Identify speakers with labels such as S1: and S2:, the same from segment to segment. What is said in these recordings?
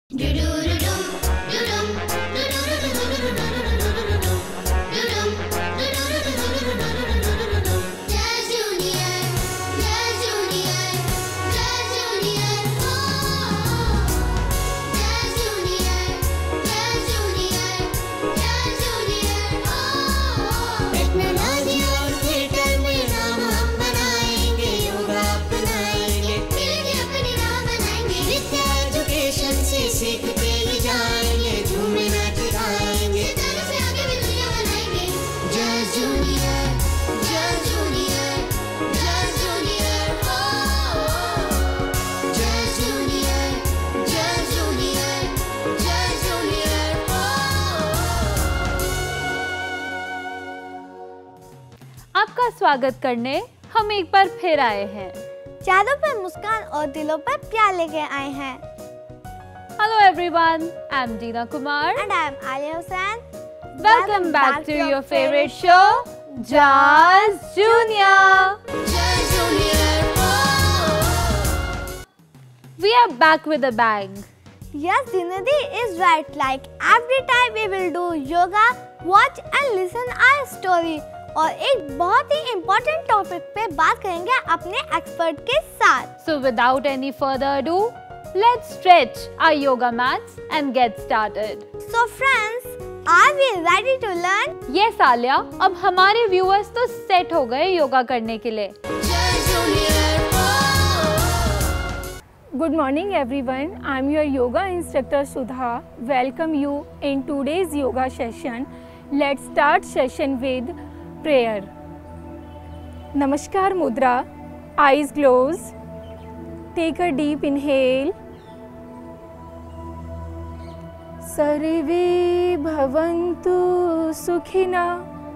S1: सीखते ही जाएंगे, झूमे नाच गाएंगे, सितारों से आगे भी दुनिया बनाएंगे। जय जूनियर, जय जूनियर, जय जूनियर, ओ जय जूनियर, जय जूनियर, जय जूनियर, ओ।
S2: आपका स्वागत करने हम एक बार फिर आए हैं।
S3: चारों पर मुस्कान और दिलों पर प्यार लेके आए हैं।
S2: Hello everyone, I'm Deena Kumar
S3: And I'm Alia Hussain.
S2: Welcome back to your favorite show, Jazz Junior.
S1: Jai junior, ओ।
S2: We are back with a bang.
S3: Yes, Dinadi is right. Like every time we will do yoga, watch and listen our story. और एक बहुत ही important topic पे बात करेंगे अपने expert के साथ।
S2: So without any further ado, let's stretch our yoga mats and get started.
S3: So friends, are we ready to learn?
S2: Yes Alia, अब हमारे व्यूअर्स तो सेट हो गए योगा करने के लिए।
S1: जय जूनियर, ओ।
S4: Good morning everyone, I am your yoga instructor Sudha. Welcome you in today's yoga session. Let's start session with prayer. Namaskar mudra, eyes closed. Take a deep inhale. Sarve bhavantu sukhina,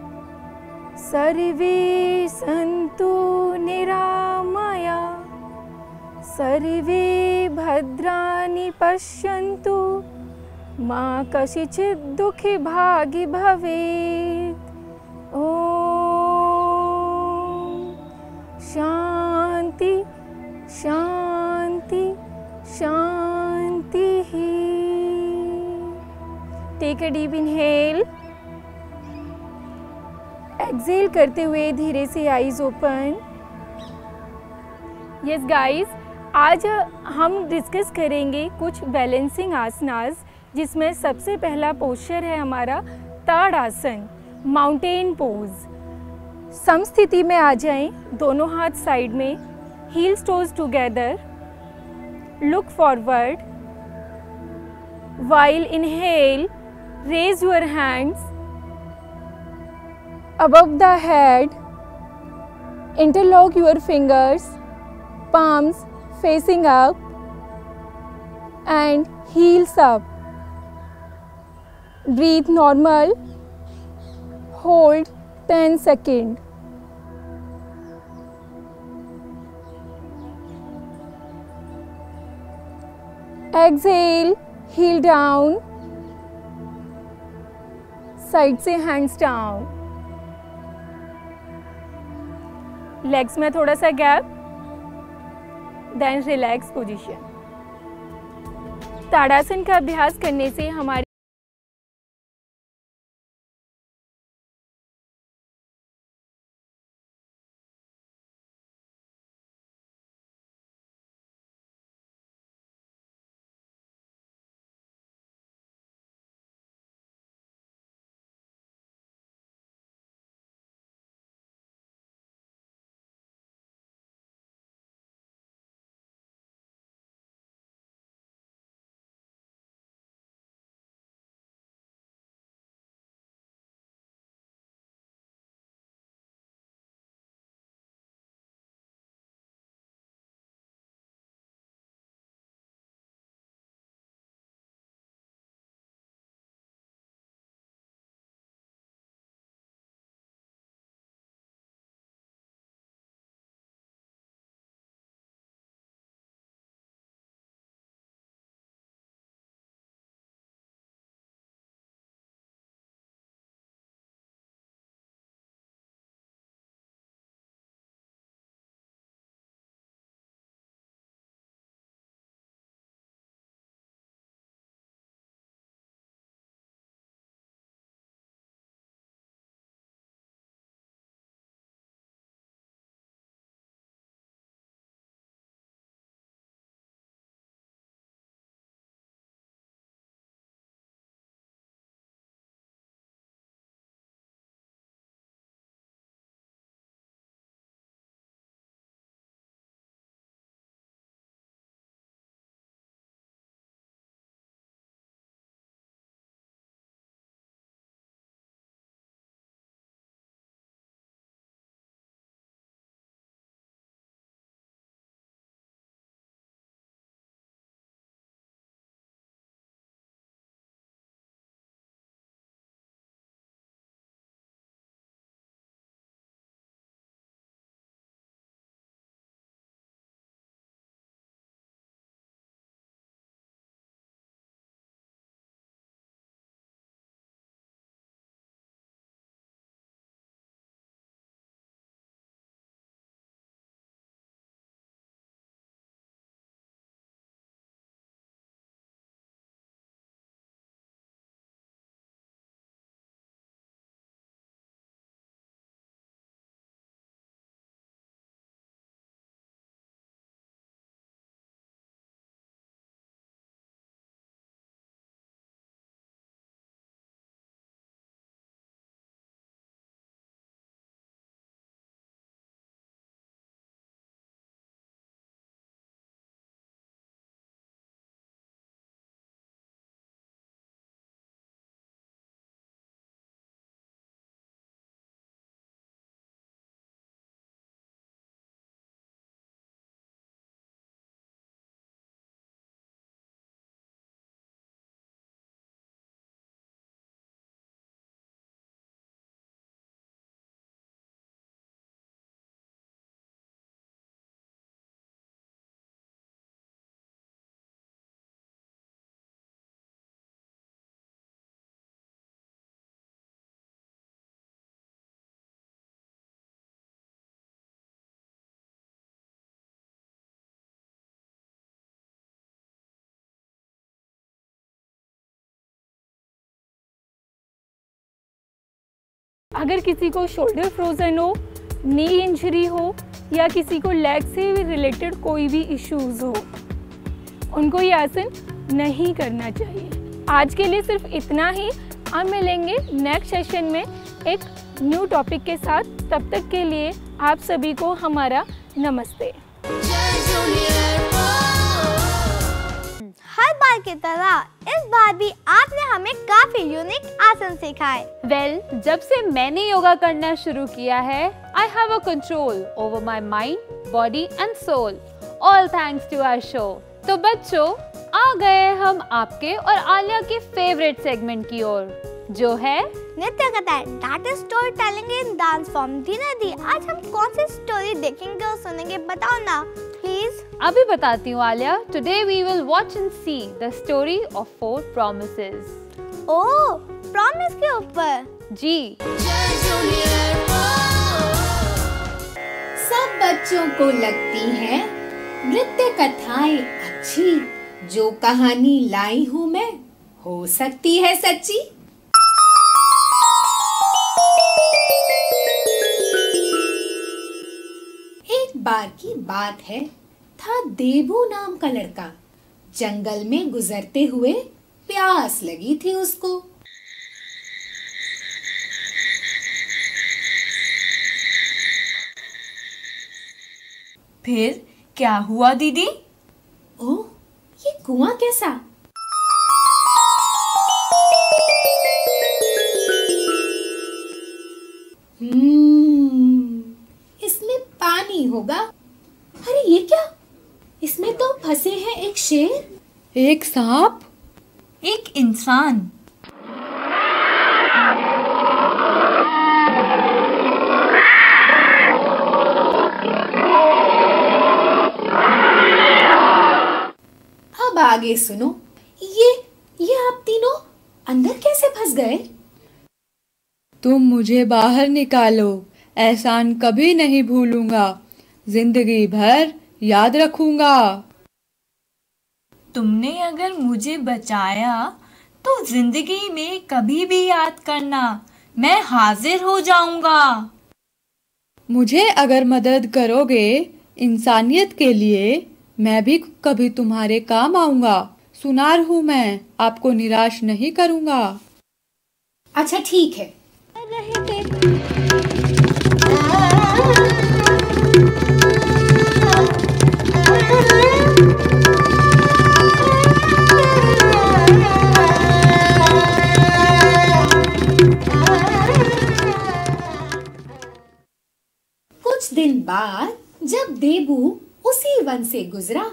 S4: sarve santu niramaya, sarve bhadrani pashyantu, ma kashichid dukhi bhagi bhavet. Om Shanti Shanti Shanti. Take a deep inhale. Exhale करते हुए धीरे से eyes open. Yes guys, आज हम discuss करेंगे कुछ balancing आसनास, जिसमें सबसे पहला पोस्चर है हमारा ताड़ासन, माउंटेन पोज। समस्थिति में आ जाएं, दोनों हाथ साइड में, heels toes together, look forward. While inhale, raise your hands above the head, interlock your fingers, palms facing up and heels up. Breathe normal, hold 10 seconds. Exhale, heel down, side से hands down, legs में थोड़ा सा gap, then relax position. Tadasana का अभ्यास करने से हमारी अगर किसी को शोल्डर फ्रोजन हो, नी इंजरी हो या किसी को लेग से रिलेटेड कोई भी इश्यूज हो, उनको ये आसन नहीं करना चाहिए। आज के लिए सिर्फ इतना ही। हम मिलेंगे नेक्स्ट सेशन में एक न्यू टॉपिक के साथ। तब तक के लिए आप सभी को हमारा नमस्ते।
S3: हर बार की तरह इस बार भी आपने हमें काफी यूनिक आसन सिखाए।
S2: वेल, जब से मैंने योगा करना शुरू किया है, I have a control over my mind, body and soul, all thanks to our show. तो बच्चों, आ गए हम आपके और आलिया के फेवरेट सेगमेंट की ओर, जो है
S3: नृत्य कथा, that is story telling in dance form. Deena दी, आज हम कौन सी स्टोरी देखेंगे और सुनेंगे, बताओ ना प्लीज।
S2: अभी बताती हूँ Alia. Today we will watch and see the story of 4 promises.
S3: Oh, promise के ऊपर?
S2: जी।
S5: सब बच्चों को लगती है नृत्य कथाएं अच्छी, जो कहानी लाई हूँ मैं हो सकती है सच्ची। एक बार की बात है, था देबू नाम का लड़का। जंगल में गुजरते हुए प्यास लगी थी उसको।
S6: फिर क्या हुआ दीदी?
S5: ओह, ये कुआं कैसा? इसमें पानी होगा। अरे ये क्या? इसमें तो फंसे हैं एक शेर,
S6: एक सांप, एक इंसान।
S5: अब आगे सुनो। ये आप तीनों अंदर कैसे फंस गए?
S6: तुम मुझे बाहर निकालो, एहसान कभी नहीं भूलूंगा, जिंदगी भर याद रखूंगा। तुमने अगर मुझे बचाया तो जिंदगी में कभी भी याद करना, मैं हाजिर हो जाऊंगा। मुझे अगर मदद करोगे इंसानियत के लिए, मैं भी कभी तुम्हारे काम आऊंगा। सुनार हूँ मैं, आपको निराश नहीं करूंगा।
S5: अच्छा ठीक है। कुछ दिन बाद जब देबू उसी वन से गुजरा,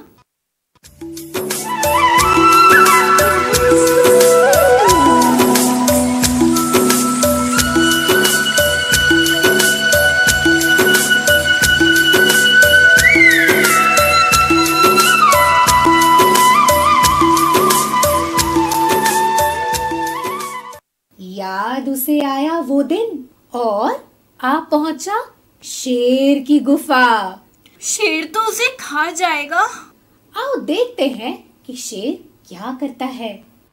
S5: याद उसे आया वो दिन और आ पहुंचा शेर की गुफा।
S6: शेर तो उसे खा जाएगा।
S5: आओ देखते हैं कि शेर क्या करता है।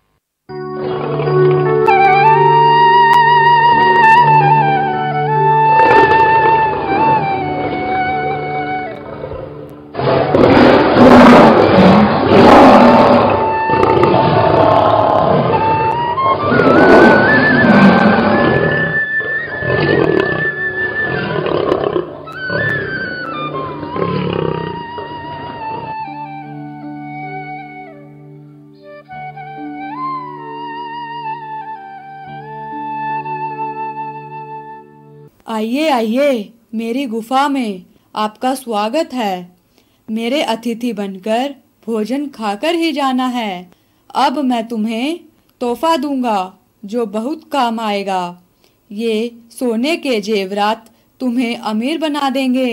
S6: आइए आइए, मेरी गुफा में आपका स्वागत है। मेरे अतिथि बनकर भोजन खाकर ही जाना है। अब मैं तुम्हें तोहफा दूंगा जो बहुत काम आएगा। ये सोने के जेवरात तुम्हें अमीर बना देंगे।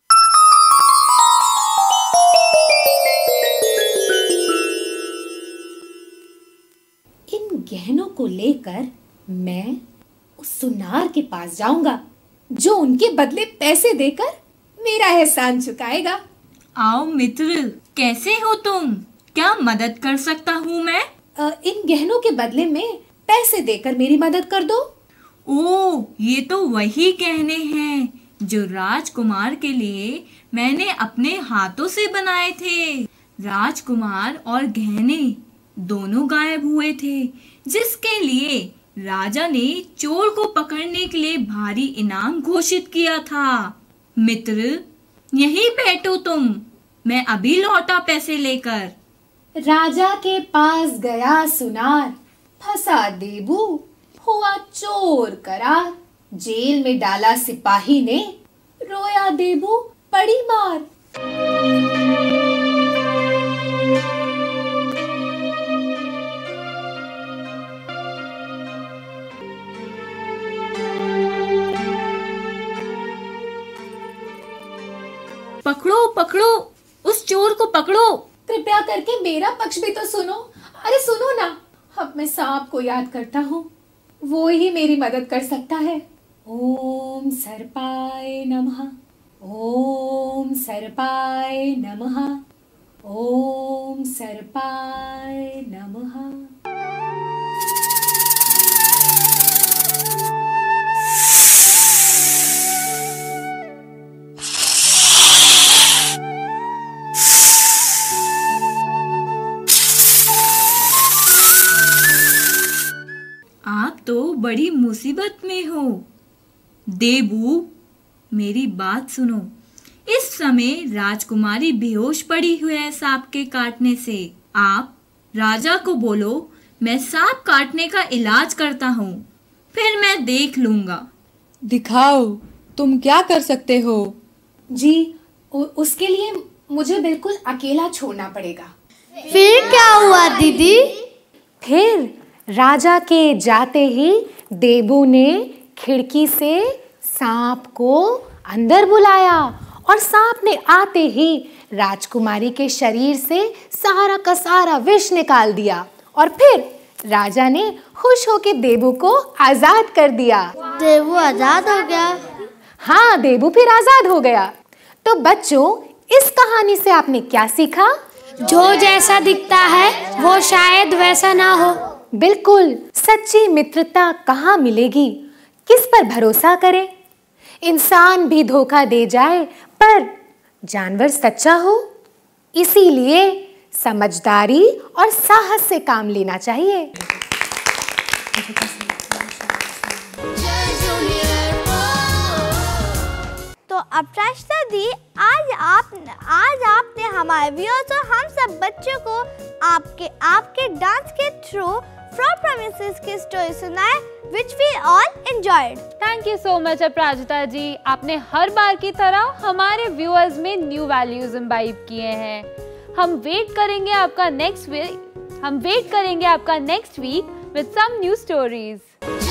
S5: इन गहनों को लेकर मैं उस सुनार के पास जाऊंगा, जो उनके बदले पैसे देकर मेरा एहसान चुकाएगा।
S6: आओ मित्र, कैसे हो तुम? क्या मदद कर सकता हूँ मैं?
S5: इन गहनों के बदले में पैसे देकर मेरी मदद कर दो।
S6: ओह, ये तो वही गहने हैं जो राजकुमार के लिए मैंने अपने हाथों से बनाए थे। राजकुमार और गहने दोनों गायब हुए थे, जिसके लिए राजा ने चोर को पकड़ने के लिए भारी इनाम घोषित किया था। मित्र, यहीं बैठो तुम, मैं अभी लौटा पैसे लेकर।
S5: राजा के पास गया सुनार, फंसा देबू, हुआ चोर करार। जेल में डाला सिपाही ने, रोया देबू पड़ी मार।
S6: पकड़ो पकड़ो, उस चोर को पकड़ो।
S5: कृपया करके मेरा पक्ष भी तो सुनो। अरे सुनो ना, अब मैं सांप को याद करता हूँ, वो ही मेरी मदद कर सकता है। ओम सर्पाय नमः, ओम सर्पाय नमः, ओम सर्पाय नमः।
S6: आप तो बड़ी मुसीबत में हो। देबू, मेरी बात सुनो। इस समय राजकुमारी बेहोश पड़ी हुई है सांप के काटने से। आप राजा को बोलो, मैं सांप काटने का इलाज करता हूँ, फिर मैं देख लूंगा।
S7: दिखाओ, तुम क्या कर सकते हो?
S5: जी, उसके लिए मुझे बिल्कुल अकेला छोड़ना पड़ेगा।
S3: फिर क्या हुआ दीदी?
S5: फिर राजा के जाते ही देबू ने खिड़की से सांप को अंदर बुलाया और सांप ने आते ही राजकुमारी के शरीर से सारा का सारा विष निकाल दिया और फिर राजा ने खुश होकर देबू को आजाद कर दिया।
S3: देबू आजाद हो गया?
S5: हाँ, देबू फिर आजाद हो गया। तो बच्चों, इस कहानी से आपने क्या सीखा?
S3: जो जैसा दिखता है वो शायद वैसा ना हो।
S5: बिल्कुल, सच्ची मित्रता कहाँ मिलेगी? किस पर भरोसा करें? इंसान भी धोखा दे जाए पर जानवर सच्चा हो। इसीलिए समझदारी और साहस से काम लेना चाहिए।
S3: तो अप्राशिता दी, आज आपने हमारे व्यूअर्स और हम सब बच्चों को आपके डांस के थ्रू फ्रॉम प्रोमिसेस की स्टोरी सुनाए, which we all enjoyed.
S2: Thank you so much Aparajita ji. आपने हर बार की तरह हमारे व्यूअर्स में न्यू वैल्यूज इम्बाइब किए हैं। हम वेट करेंगे आपका next week with some new stories.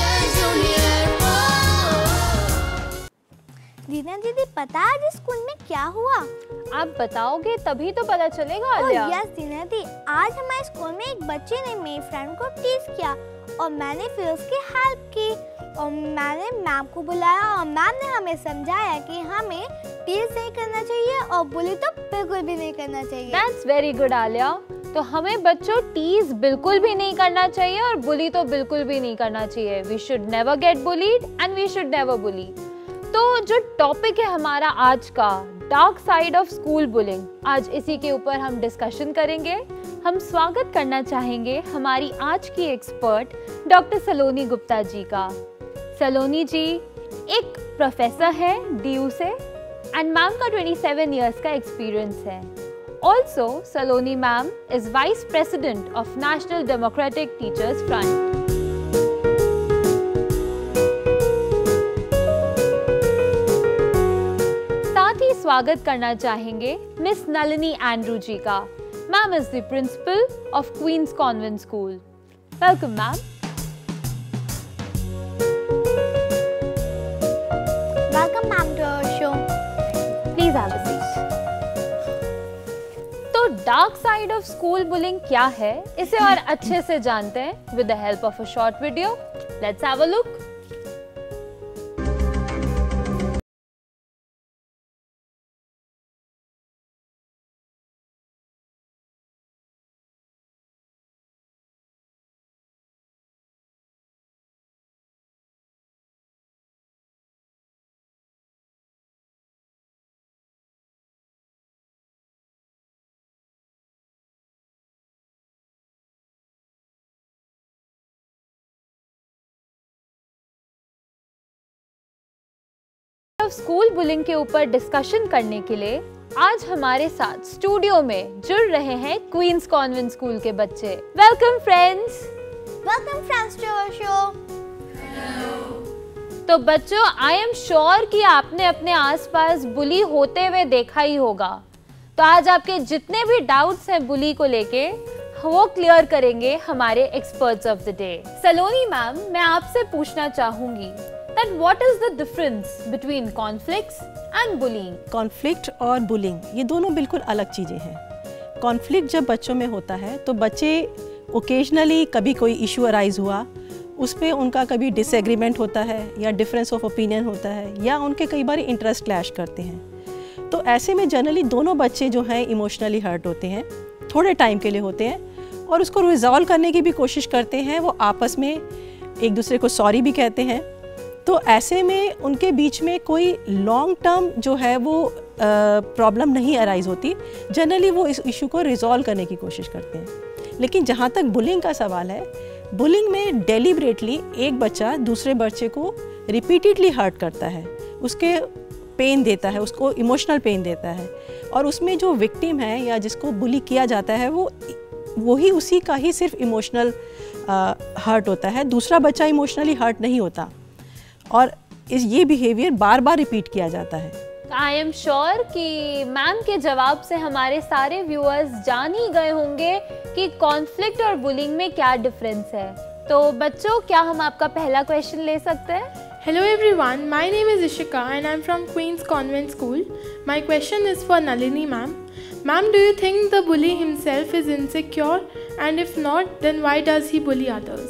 S3: Deena दीदी, पता है आज स्कूल में क्या हुआ?
S2: आप बताओगे तभी तो पता चलेगा आलिया।
S3: यस दीना दी, आज हमारे स्कूल में एक बच्चे ने मेरी फ्रेंड को टीज किया और मैंने फिर उसकी हेल्प की और मैंने मैम को बुलाया और मैम ने हमें समझाया कि हमें टीज नहीं करना चाहिए और बुली तो बिल्कुल भी नहीं करना चाहिए।
S2: That's very good Alia. तो हमें बच्चों टीज बिल्कुल भी नहीं करना चाहिए और बुली तो बिल्कुल भी नहीं करना चाहिए। We should never get bullied and we should never bully. तो जो टॉपिक है हमारा आज का, dark side of school bullying, आज इसी के ऊपर हम डिस्कशन करेंगे। हम स्वागत करना चाहेंगे हमारी आज की एक्सपर्ट डॉक्टर सलोनी गुप्ता जी का। सलोनी जी एक प्रोफेसर है DU से एंड मैम का 27 इयर्स का एक्सपीरियंस है। Also Saloni ma'am is vice president of national democratic teachers front. स्वागत करना चाहेंगे मिस नलिनी एंड्रू जी का। Ma'am is the principal of Queen's convent school. Welcome ma'am.
S3: Welcome ma'am to our show.
S2: Please have a seat. तो dark side of school bullying क्या है, इसे और अच्छे से जानते हैं with the help of a short video. Let's have a look. Of school bullying के ऊपर डिस्कशन करने के लिए आज हमारे साथ स्टूडियो में जुड़ रहे हैं क्वींस कॉन्वेंट स्कूल के बच्चे। Welcome friends.
S3: Welcome friends to our show.
S2: तो बच्चों, आई एम श्योर कि आपने अपने आसपास बुली होते हुए देखा ही होगा। तो आज आपके जितने भी डाउट्स हैं बुली को लेके, वो क्लियर करेंगे हमारे experts of the day. Saloni ma'am, मैं आपसे पूछना चाहूंगी that what is the difference between conflicts and bullying?
S8: Conflict और बुलिंग ये दोनों बिल्कुल अलग चीज़ें हैं। कॉन्फ्लिक्ट जब बच्चों में होता है तो बच्चे ओकेजनली कभी कोई इशू अराइज हुआ, उस पर उनका कभी डिसएग्रीमेंट होता है या डिफरेंस ऑफ ओपिनियन होता है या उनके कई बार इंटरेस्ट क्लैश करते हैं। तो ऐसे में जनरली दोनों बच्चे जो हैं इमोशनली हर्ट होते हैं, थोड़े टाइम के लिए होते हैं और उसको रिजॉल्व करने की भी कोशिश करते हैं। वो आपस में एक दूसरे को सॉरी भी कहते हैं। तो ऐसे में उनके बीच में कोई लॉन्ग टर्म जो है वो प्रॉब्लम नहीं अराइज होती। जनरली वो इस इशू को रिजॉल्व करने की कोशिश करते हैं। लेकिन जहाँ तक बुलिंग का सवाल है, बुलिंग में डेलिबरेटली एक बच्चा दूसरे बच्चे को रिपीटेडली हर्ट करता है, उसके पेन देता है, उसको इमोशनल पेन देता है और उसमें जो विक्टिम है या जिसको बुली किया जाता है वो ही उसी का ही सिर्फ इमोशनल हर्ट होता है। दूसरा बच्चा इमोशनली हर्ट नहीं होता और ये बिहेवियर बार बार रिपीट किया जाता है।
S2: आई एम श्योर कि मैम के जवाब से हमारे सारे व्यूअर्स जान ही गए होंगे कि कॉन्फ्लिक्ट और बुलिंग में क्या डिफरेंस है। तो बच्चों, क्या हम आपका पहला क्वेश्चन ले सकते हैं?
S9: Hello everyone, my name is Ishika and I'm from Queen's Convent School. My question is for Nalini ma'am. Ma'am, do you think the bully himself is insecure? And if not, then why does he bully others?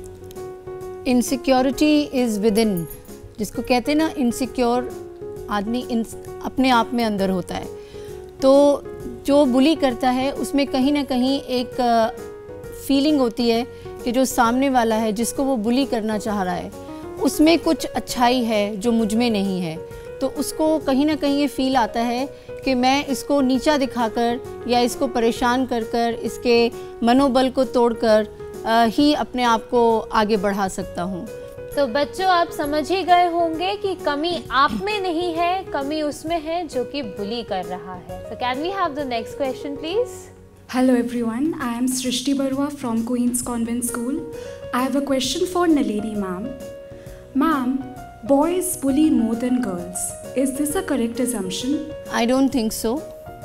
S10: Insecurity is within, जिसको कहते हैं ना, insecure आदमी अपने आप में अंदर होता है। तो जो बुली करता है उसमें कहीं ना कहीं एक फीलिंग होती है कि जो सामने वाला है जिसको वो बुली करना चाह रहा है उसमें कुछ अच्छाई है जो मुझ में नहीं है। तो उसको कहीं ना कहीं ये फील आता है कि मैं इसको नीचा दिखाकर या इसको परेशान कर कर, इसके मनोबल को तोड़कर ही अपने आप को आगे बढ़ा सकता हूँ।
S2: तो बच्चों, आप समझ ही गए होंगे कि कमी आप में नहीं है, कमी उसमें है जो कि बुली कर रहा है। So can we have the next question please?
S11: Hello everyone, I am Srishti Barua from Queen's Convent School. I have a question for Nalini ma'am. Ma'am, boys bully more than girls. Is this a correct assumption?
S10: I don't think so.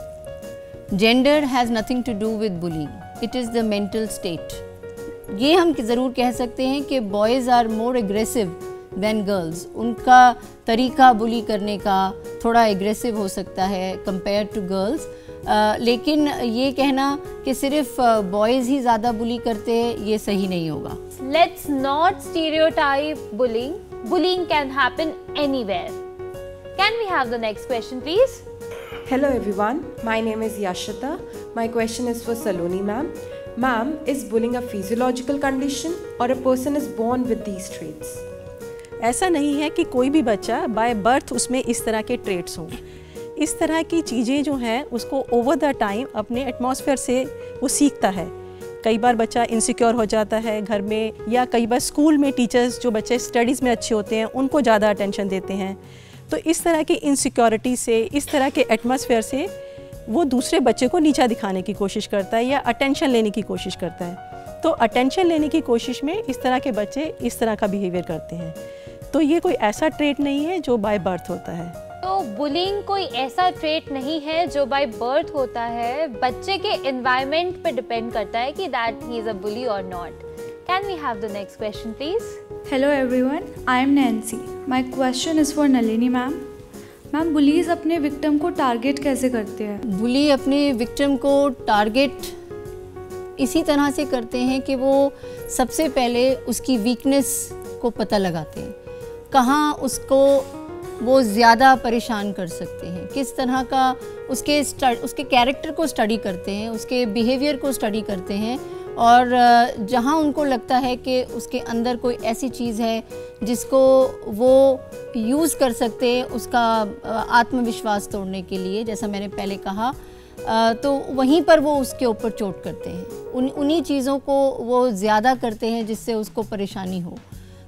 S10: Gender has nothing to do with bullying. It is the mental state. ये हम ज़रूर कह सकते हैं कि boys are more aggressive than girls. उनका तरीका बुली करने का थोड़ा एग्रेसिव हो सकता है कंपेयर टू गर्ल्स। लेकिन ये कहना कि सिर्फ बॉयज़ ही ज़्यादा बुली करते हैं, ये सही नहीं होगा।
S2: Let's not stereotype bullying. Bullying can happen anywhere. Can we have the next question please?
S12: Hello everyone, my name is Yashita. My question is for Saloni ma'am. Ma'am, is bullying a physiological condition or a person is born with these traits?
S8: ऐसा नहीं है कि कोई भी बच्चा by birth उसमें इस तरह के ट्रेट्स हों। इस तरह की चीज़ें जो हैं उसको ओवर द टाइम अपने एटमॉस्फेयर से वो सीखता है। कई बार बच्चा इनसिक्योर हो जाता है घर में, या कई बार स्कूल में टीचर्स जो बच्चे स्टडीज़ में अच्छे होते हैं उनको ज़्यादा अटेंशन देते हैं। तो इस तरह की इनसिक्योरिटी से, इस तरह के एटमॉस्फेयर से वो दूसरे बच्चे को नीचा दिखाने की कोशिश करता है या अटेंशन लेने की कोशिश करता है। तो अटेंशन लेने की कोशिश में इस तरह के बच्चे इस तरह का बिहेवियर करते हैं। तो ये कोई ऐसा ट्रेट नहीं है जो बाय बर्थ होता है।
S2: तो बुलिंग कोई ऐसा ट्रेट नहीं है जो बाय बर्थ होता है, बच्चे के एनवायरनमेंट पे डिपेंड करता है कि that he is a bully और not. Can we have the next question please?
S13: Hello everyone, I am Nancy. My question is for Nalini ma'am. Ma'am, bullies अपने विक्टिम को टारगेट कैसे करते हैं?
S10: बुली अपने विक्टिम को टारगेट इसी तरह से करते हैं कि वो सबसे पहले उसकी वीकनेस को पता लगाते हैं, कहाँ उसको वो ज़्यादा परेशान कर सकते हैं, किस तरह का उसके कैरेक्टर को स्टडी करते हैं, उसके बिहेवियर को स्टडी करते हैं और जहाँ उनको लगता है कि उसके अंदर कोई ऐसी चीज़ है जिसको वो यूज़ कर सकते हैं उसका आत्मविश्वास तोड़ने के लिए, जैसा मैंने पहले कहा, तो वहीं पर वो उसके ऊपर चोट करते हैं। उन्हीं चीज़ों को वो ज़्यादा करते हैं जिससे उसको परेशानी हो।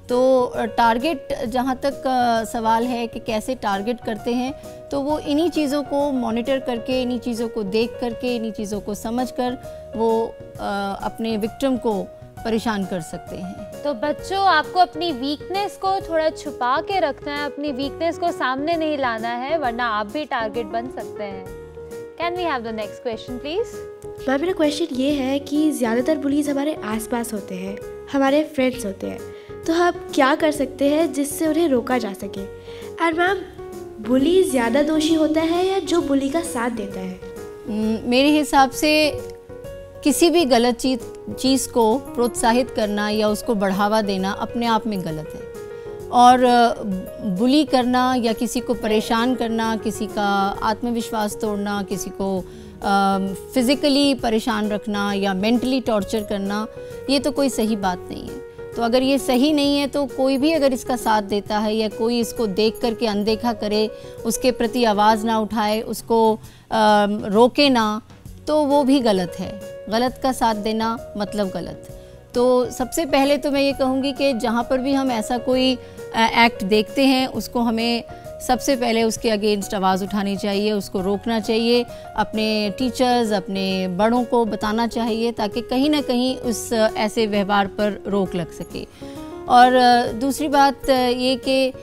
S10: तो टारगेट जहाँ तक सवाल है कि कैसे टारगेट करते हैं, तो वो इन्हीं चीज़ों को मॉनिटर करके, इन्हीं चीज़ों को देख करके, इन्हीं चीज़ों को समझकर वो अपने विक्टिम को परेशान कर सकते हैं।
S2: तो बच्चों, आपको अपनी वीकनेस को थोड़ा छुपा के रखना है, अपनी वीकनेस को सामने नहीं लाना है, वरना आप भी टारगेट बन सकते हैं। Can we have the next question please?
S14: Ma'am, मेरा क्वेश्चन ये है कि ज़्यादातर बुलीज हमारे आसपास होते हैं, हमारे फ्रेंड्स होते हैं, तो हम क्या कर सकते हैं जिससे उन्हें रोका जा सके? और मैम, बुली ज़्यादा दोषी होता है या जो बुली का साथ देता है?
S10: मेरे हिसाब से किसी भी गलत चीज़ को प्रोत्साहित करना या उसको बढ़ावा देना अपने आप में गलत है। और बुली करना या किसी को परेशान करना, किसी का आत्मविश्वास तोड़ना, किसी को फिज़िकली परेशान रखना या मेंटली टॉर्चर करना, ये तो कोई सही बात नहीं है। तो अगर ये सही नहीं है तो कोई भी अगर इसका साथ देता है या कोई इसको देख करके अनदेखा करे, उसके प्रति आवाज़ ना उठाए, उसको रोके ना, तो वो भी गलत है। गलत का साथ देना मतलब गलत। तो सबसे पहले तो मैं ये कहूँगी कि जहाँ पर भी हम ऐसा कोई एक्ट देखते हैं, उसको हमें सबसे पहले उसके अगेंस्ट आवाज़ उठानी चाहिए, उसको रोकना चाहिए, अपने टीचर्स, अपने बड़ों को बताना चाहिए, ताकि कहीं ना कहीं उस ऐसे व्यवहार पर रोक लग सके। और दूसरी बात ये कि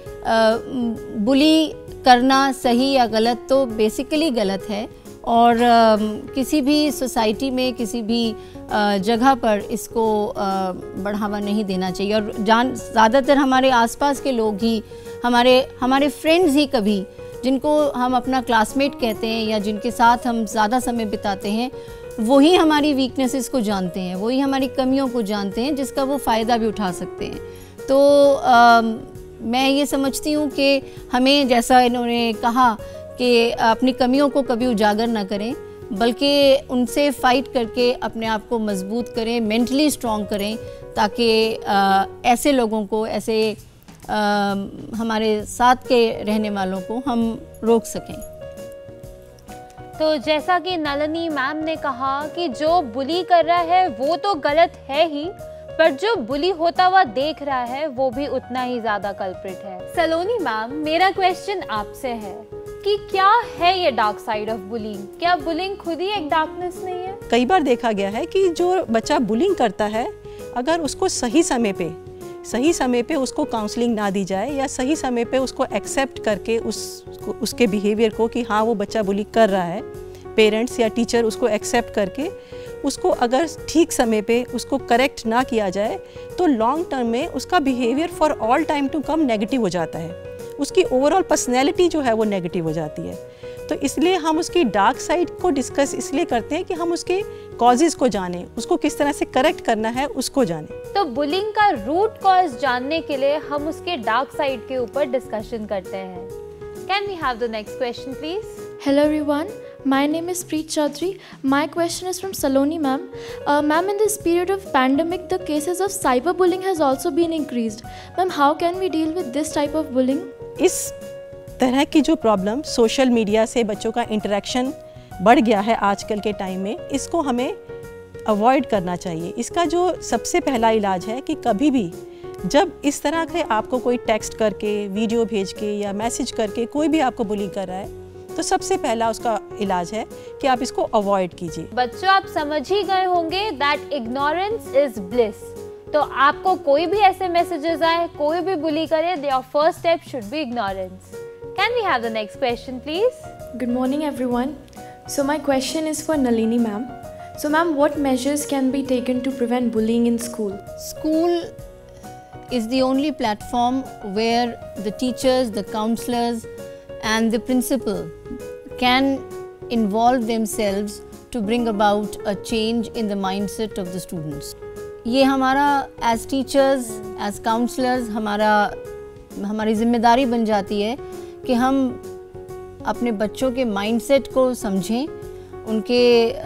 S10: बुली करना सही या गलत तो बेसिकली गलत है, और किसी भी सोसाइटी में, किसी भी जगह पर इसको बढ़ावा नहीं देना चाहिए। और ज़्यादातर हमारे आसपास के लोग ही, हमारे फ्रेंड्स ही कभी, जिनको हम अपना क्लासमेट कहते हैं या जिनके साथ हम ज़्यादा समय बिताते हैं, वही हमारी वीकनेसेस को जानते हैं, वही हमारी कमियों को जानते हैं, जिसका वो फ़ायदा भी उठा सकते हैं। तो मैं ये समझती हूँ कि हमें, जैसा इन्होंने कहा, कि अपनी कमियों को कभी उजागर ना करें, बल्कि उनसे फ़ाइट करके अपने आप को मजबूत करें, मेंटली स्ट्रॉन्ग करें, ताकि ऐसे लोगों को, ऐसे हमारे साथ के रहने वालों को हम रोक सकें।
S2: तो जैसा कि नलिनी मैम ने कहा कि जो बुली कर रहा है वो तो गलत है ही, पर जो बुली होता हुआ देख रहा है वो भी उतना ही ज़्यादा कल्प्रिट है। सलोनी मैम, मेरा क्वेश्चन आपसे है कि क्या है ये डार्क साइड ऑफ बुलिंग? क्या बुलिंग खुद ही एक डार्कनेस नहीं है?
S8: कई बार देखा गया है कि जो बच्चा बुलिंग करता है, अगर उसको सही समय पे उसको काउंसलिंग ना दी जाए, या सही समय पे उसको एक्सेप्ट करके उसके बिहेवियर को कि हाँ वो बच्चा बुली कर रहा है, पेरेंट्स या टीचर उसको एक्सेप्ट करके उसको अगर ठीक समय पे उसको करेक्ट ना किया जाए, तो लॉन्ग टर्म में उसका behaviour for all time to come negative हो जाता है। उसकी ओवरऑल पर्सनैलिटी जो है वो नेगेटिव हो जाती है। तो इसलिए हम उसकी डार्क साइड को डिस्कस इसलिए करते हैं कि हम उसके कॉजेज़ को जानें, उसको किस तरह से करेक्ट करना है उसको जानें।
S2: तो बुलिंग का रूट कॉज जानने के लिए हम उसके डार्क साइड के ऊपर डिस्कशन करते हैं। Can we have the next question please?
S9: Hello everyone, my name is Preet Chaudhary. My question is from Saloni ma'am. Ma'am, in this period of pandemic, the cases of cyberbullying has also been increased. Ma'am, how can we deal with this type of bullying?
S8: इस तरह की जो problem, social media से बच्चों का interaction बढ़ गया है आजकल के टाइम में, इसको हमें अवॉइड करना चाहिए। इसका जो सबसे पहला इलाज है कि कभी भी जब इस तरह के आपको कोई टेक्स्ट करके, वीडियो भेज के या मैसेज करके कोई भी आपको बुलिंग कर रहा है, तो सबसे पहला उसका इलाज है कि आप इसको अवॉइड कीजिए।
S2: बच्चों, आप समझ ही गए होंगे दैट इग्नोरेंस इज ब्लिस। तो आपको कोई भी ऐसे मैसेजेस आए, कोई भी बुली करे, your first step should be ignorance. Can we have the next question please?
S15: Good morning everyone. So my question is for Nalini ma'am. So ma'am, what measures can be taken to prevent bullying in school?
S10: School is the only platform where the teachers, the counselors and the principal can involve themselves to bring about a change in the mindset of the students. ये हमारा as teachers, as counselors हमारी जिम्मेदारी बन जाती है कि हम अपने बच्चों के माइंडसेट को समझें, उनके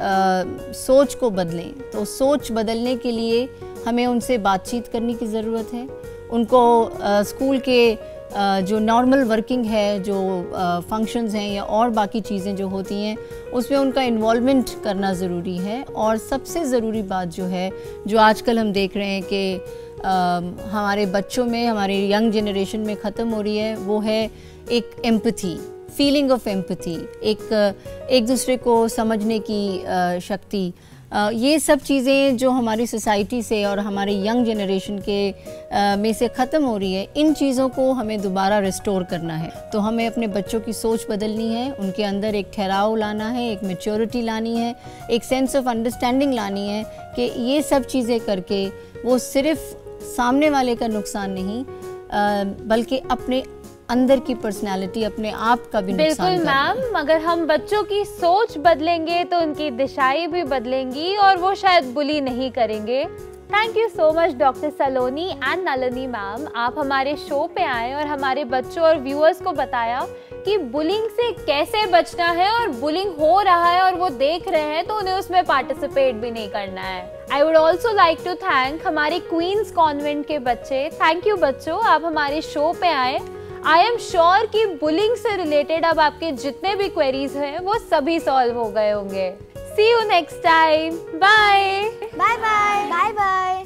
S10: सोच को बदलें। तो सोच बदलने के लिए हमें उनसे बातचीत करने की ज़रूरत है। उनको स्कूल के जो नॉर्मल वर्किंग है, जो फंक्शंस हैं या और बाकी चीज़ें जो होती हैं, उसमें उनका इन्वॉल्वमेंट करना ज़रूरी है। और सबसे ज़रूरी बात जो है, जो आजकल हम देख रहे हैं कि हमारे बच्चों में, हमारे यंग जनरेशन में ख़त्म हो रही है, वो है एक एम्पैथी, फीलिंग ऑफ एम्पैथी, एक दूसरे को समझने की शक्ति। ये सब चीज़ें जो हमारी सोसाइटी से और हमारे यंग जनरेशन के में से ख़त्म हो रही है, इन चीज़ों को हमें दोबारा रिस्टोर करना है। तो हमें अपने बच्चों की सोच बदलनी है, उनके अंदर एक ठहराव लाना है, एक मैच्योरिटी लानी है, एक सेंस ऑफ अंडरस्टैंडिंग लानी है कि ये सब चीज़ें करके वो सिर्फ सामने वाले का नुकसान नहीं बल्कि अपने अंदर की पर्सनालिटी, अपने आप का भी नुकसान।
S2: बिल्कुल मैम, अगर हम बच्चों की सोच बदलेंगे तो उनकी दिशाएं भी बदलेंगी और वो शायद बुली नहीं करेंगे। Thank you so much doctor Saloni and Nalini ma'am, आप हमारे शो पे आए और हमारे बच्चों और व्यूअर्स को बताया कि बुलिंग से कैसे बचना है, और बुलिंग हो रहा है और वो देख रहे हैं तो उन्हें उसमें पार्टिसिपेट भी नहीं करना है। I would also like to thank हमारे क्वींस कॉन्वेंट के बच्चे। थैंक यू बच्चों, आप हमारे शो पे आए। आई एम श्योर कि बुलिंग से रिलेटेड अब आपके जितने भी क्वेरीज हैं वो सभी सॉल्व हो गए होंगे। See you next time, bye
S3: bye bye bye bye.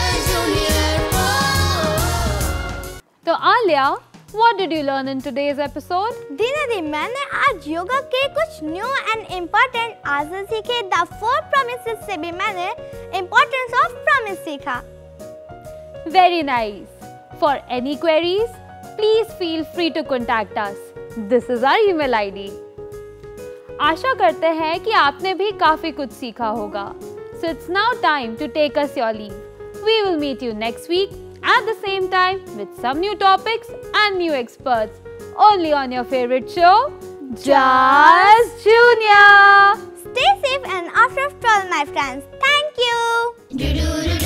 S2: तो Alia, what did you learn in today's episode?
S3: दीदी, मैंने आज योगा के कुछ न्यू एंड इम्पोर्टेंट आसन सीखे। द 4 promises से भी मैंने importance of promise सीखा।
S2: Very nice. For any queries, please feel free to contact us. This is our email ID. आशा करते हैं कि आपने भी काफी कुछ सीखा होगा। So it's now time to take us your leave. We will meet you next week at the same time with some new topics and new experts, only on your favorite show, Just Junior.
S3: Stay safe and after all, my friends. Thank you.